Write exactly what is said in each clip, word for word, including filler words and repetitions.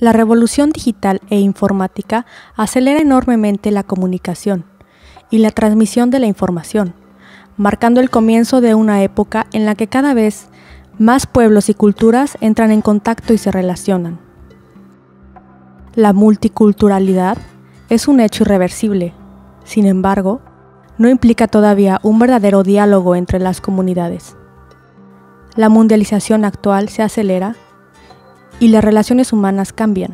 La revolución digital e informática acelera enormemente la comunicación y la transmisión de la información, marcando el comienzo de una época en la que cada vez más pueblos y culturas entran en contacto y se relacionan. La multiculturalidad es un hecho irreversible. Sin embargo, no implica todavía un verdadero diálogo entre las comunidades. La mundialización actual se acelera y las relaciones humanas cambian.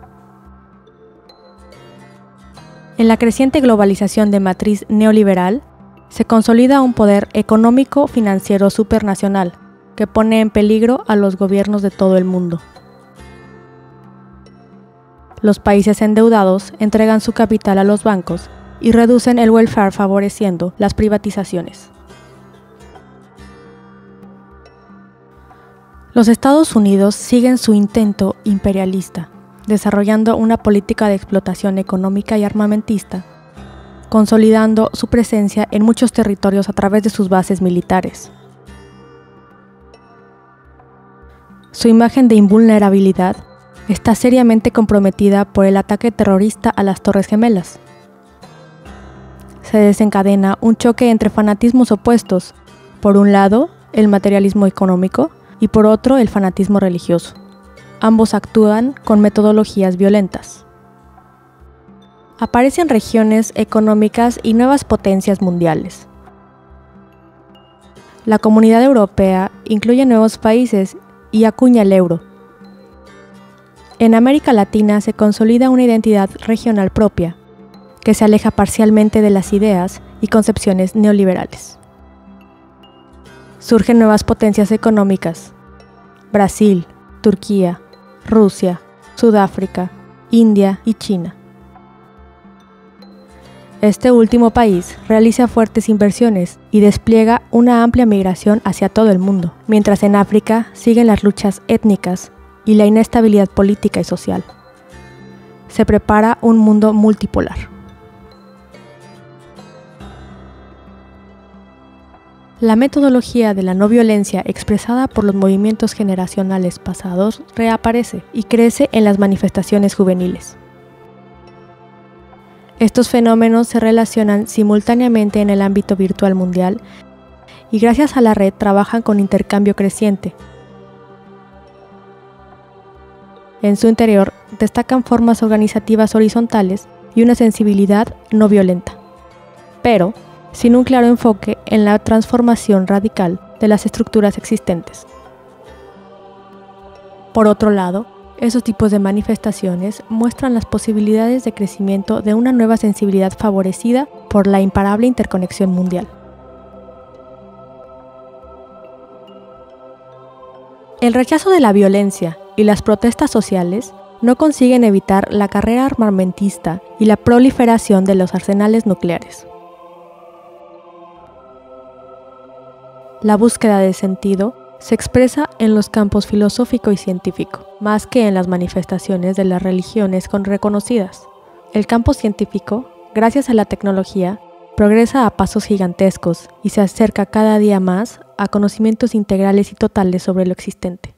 En la creciente globalización de matriz neoliberal, se consolida un poder económico-financiero supernacional que pone en peligro a los gobiernos de todo el mundo. Los países endeudados entregan su capital a los bancos y reducen el welfare favoreciendo las privatizaciones. Los Estados Unidos siguen su intento imperialista, desarrollando una política de explotación económica y armamentista, consolidando su presencia en muchos territorios a través de sus bases militares. Su imagen de invulnerabilidad está seriamente comprometida por el ataque terrorista a las Torres Gemelas. Se desencadena un choque entre fanatismos opuestos, por un lado, el materialismo económico, y por otro el fanatismo religioso. Ambos actúan con metodologías violentas. Aparecen regiones económicas y nuevas potencias mundiales. La Comunidad Europea incluye nuevos países y acuña el euro. En América Latina se consolida una identidad regional propia, que se aleja parcialmente de las ideas y concepciones neoliberales. Surgen nuevas potencias económicas: Brasil, Turquía, Rusia, Sudáfrica, India y China. Este último país realiza fuertes inversiones y despliega una amplia migración hacia todo el mundo, mientras en África siguen las luchas étnicas y la inestabilidad política y social. Se prepara un mundo multipolar. La metodología de la no violencia expresada por los movimientos generacionales pasados reaparece y crece en las manifestaciones juveniles. Estos fenómenos se relacionan simultáneamente en el ámbito virtual mundial y gracias a la red trabajan con intercambio creciente. En su interior destacan formas organizativas horizontales y una sensibilidad no violenta, pero sin un claro enfoque en la transformación radical de las estructuras existentes. Por otro lado, esos tipos de manifestaciones muestran las posibilidades de crecimiento de una nueva sensibilidad favorecida por la imparable interconexión mundial. El rechazo de la violencia y las protestas sociales no consiguen evitar la carrera armamentista y la proliferación de los arsenales nucleares. La búsqueda de sentido se expresa en los campos filosófico y científico, más que en las manifestaciones de las religiones con reconocidas. El campo científico, gracias a la tecnología, progresa a pasos gigantescos y se acerca cada día más a conocimientos integrales y totales sobre lo existente.